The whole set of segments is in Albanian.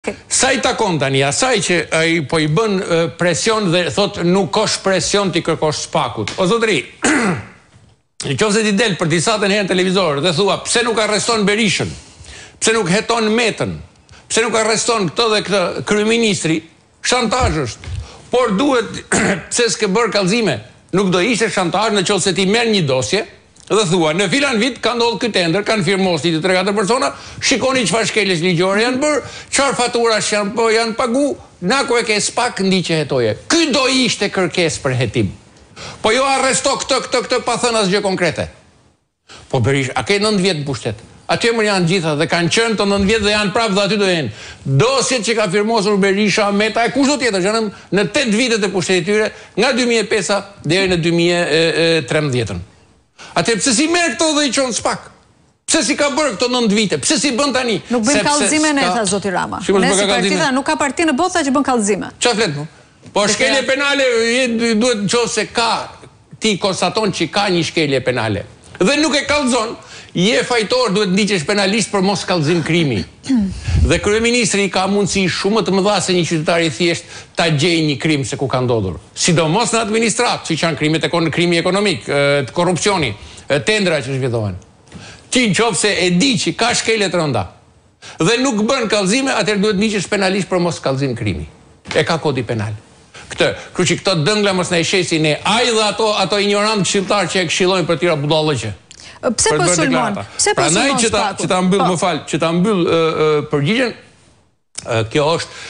Sa i takon tani, asaj që ai po i bën presion dhe thot nuk kosh presion ti kërkosh spakut. O zotëri, nëse ti del për disa herë në televizor dhe thua pse nuk arreston Berishën, pse nuk heton Metën, pse nuk arreston këtë dhe këtë kryeministri, shantazh është. Por duhet pse s'ke bërë kallëzime. Nuk do ishte shantazh nëse ti merr një dosje dhe thua, në filan vit ka ndodhur ky tender, kanë firmos një 3-4 persona, shikoni çfarë shkeljes ligjore janë bërë, çfarë faturash janë pagu, na ku e ke spak ndi që hetoje. Ky do ishte kërkesë për hetim. Po jo arresto këtë pa thënë asgjë konkrete. Po Berisha, a ke 9 vjet në pushtet? Aty më janë gjitha dhe kanë qenë të 9 vjet dhe janë prapë dhe aty do jenë. Dosjet që ka firmosur Berisha, Meta e kushdo tjetër, që janë në 8 vitet e pushtetit tyre, nga 2005 deri në 2013. Atë pse si merr këto dhe i çon spak? Pse si ka bërë këto 9 vite? Pse si bën tani? Nuk bën kallëzime ne, tha zoti Rama. Ne si partia nuk ka parti në botë që bën kallëzime. Çfarë flet po? Po shkelje penale duhet nëse ka ti konstaton që ka një shkelje penale dhe nuk e kallëzon, je fajtor, duhet ndiqesh penalist për mos kallëzim krimi. Dhe kryeministri ka mundësi shumë të mëdha se një qytetar i thjesht ta gjejë një krim se ku ka ndodhur. Sidomos në administratë, siç janë krimet krimi ekonomik, të korrupsioni, tendra që zhvillohen. Ti nëse e di që ka shkelje të rënda dhe nuk bën kallëzime, atëherë duhet ndiqesh penalist për mos kallëzim krimi. E ka kodi penal. Kështu që këto dëngla mos na i shesin ne, ai dhe ato ignorantë këshilltar që e këshillojnë për tira budallëqe. Pse po sulmon? Pse po sulmon spakut? Që ta mbyll, më fal, që ta mbyll përgjigjen, kjo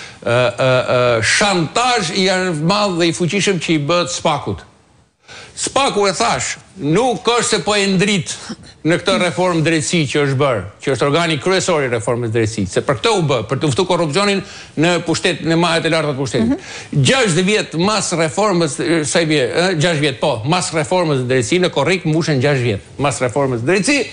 është shantazh i madh dhe i fuqishëm që i bëhet spakut. Spaku e thash, nuk është se po e ndrit në këtë reformë drejtësi që është bërë, që është organi kryesor i reformës drejtësisë, se për këtë u bë, për të ftuar korrupsionin në pushtet, në majet e larta të pushtetit. 6 vjet mas reformës, sa i bie, 6 vjet po, mas reformës drejtësi, në korrik mbushen 6 vjet mas reformës drejtësi.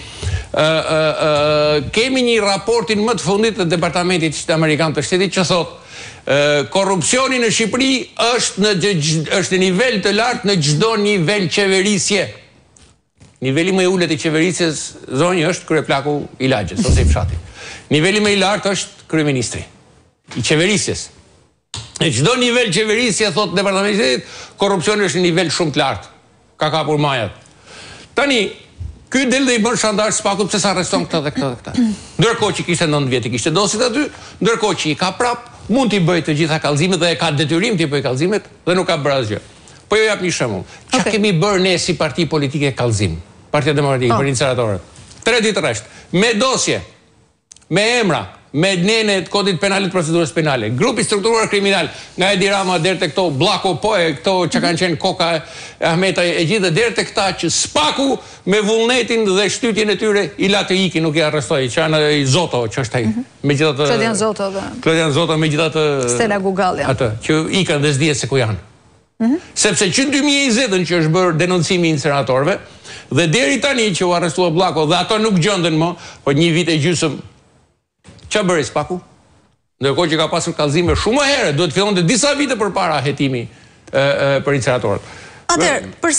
Kemi një raportin më të fundit të Departamentit Amerikan të Shtetit që thotë korrupsioni në Shqipëri është në nivel të lartë në çdo nivel qeverisje. Niveli më i ulët i qeverisjes zonjë është kryeplaku i lagjes ose i fshatit. Niveli më i lartë është kryeministri i qeverisjes. Në çdo nivel qeverisje, thot Departamenti, korrupsioni është në nivel shumë të lartë. Ka kapur majat. Tani, ky del dhe i bën shantazh spakut pse sa arreston këtë dhe këtë dhe këtë. Ndërkohë që kishte 9 vjet, kishte dosjet aty, ndërkohë që i ka prap, mund t'i bëj të gjitha kallëzimet dhe e ka detyrim t'i bëj kallëzimet dhe nuk ka bërë asgjë. Po jo jap një shembull. Çfarë kemi bërë ne si parti politike kallëzim? Partia Demokratike për iniciatorët. 3 ditë rresht, me dosje, me emra, me nene të kodit penalit procedurës penale, grupi strukturuar kriminal, nga Edi Rama deri te këto Bllako Poe, këto që kanë qenë Koka, Ahmeta e gjithë deri te këta që spaku me vullnetin dhe shtytjen e tyre i la të ikin, nuk i arrestoi, që janë i Zoto, që është ai. Megjithatë Klodian Zoto megjithatë Stella Gugalli. Atë që ikën dhe s'dihet se ku janë. Sepse që në 2020 që është bërë denoncimi i inceneratorëve dhe deri tani që u arrestua Bllako dhe ato nuk gjenden më, po një vit e gjysmë. Ç'a bëri spaku? Ndërkohë që ka pasur kallëzime shumë herë, duhet fillonte disa vite përpara hetimi për inceneratorët. Atëherë,